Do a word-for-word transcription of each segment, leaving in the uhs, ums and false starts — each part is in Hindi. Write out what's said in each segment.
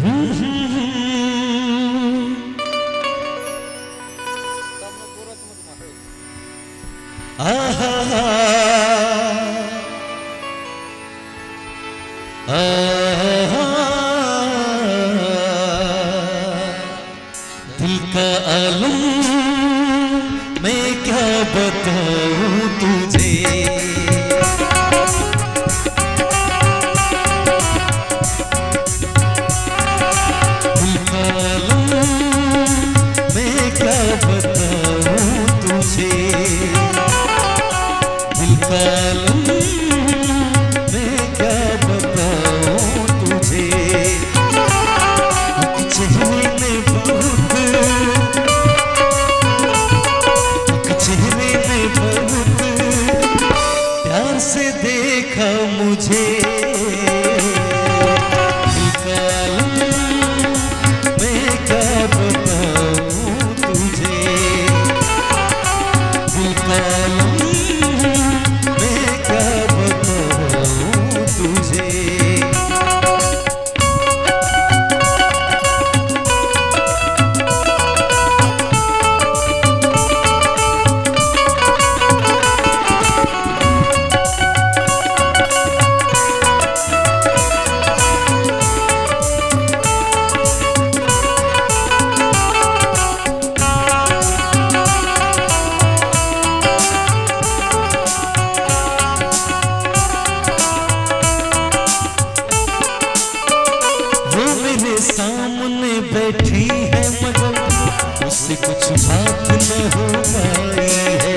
दिल का आलम मैं क्या बताऊं तुझे, दिल का आलम मैं क्या बताऊं तुझे, दिल का आलम मैं क्या बताऊं तुझे। चेहरे ने बहुत, चेहरे ने बहुत प्यार से देखा मुझे, दिल का आलम मैं क्या बताऊं तुझे, दिल का आलम मैं क्या बताऊं तुझे। सामने बैठी है मगर उससे कुछ बात न हो पाई है,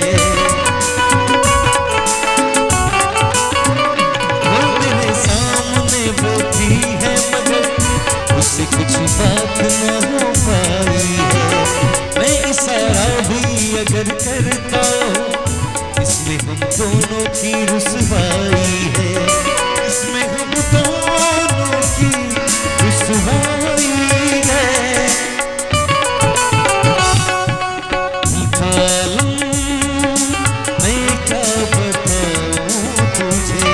वो मेरे सामने बैठी है मगर उससे कुछ बात न हो पाई है। मैं इशारा भी अगर करता हूँ इसमें हम दोनों की रुसवाई है, इसमें हम दोनों की रुसवाई है। दिल का आलम मैं क्या बताऊं तुझे,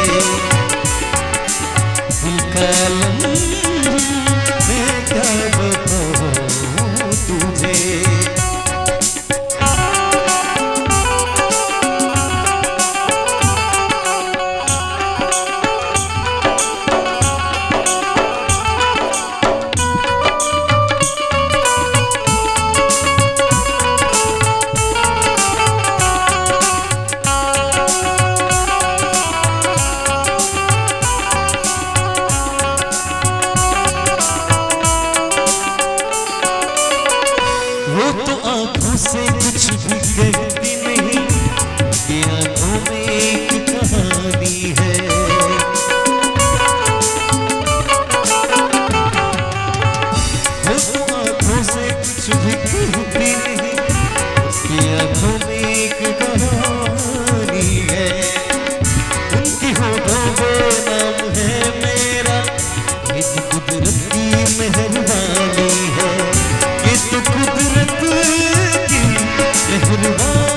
दिल का आलम मैं क्या बताऊं तुझे। वो तो आंखों से कुछ भी कहती नहीं, ये आंखों में एक कहानी है। वो तो आंखों से कुछ भी कहती नहीं, ये आंखों में एक कहानी है। उनकी होठों पे नाम है मेरा, ये तो कुदरत की मेहरबानी है, ये तो कुदरत की मेहरबानी।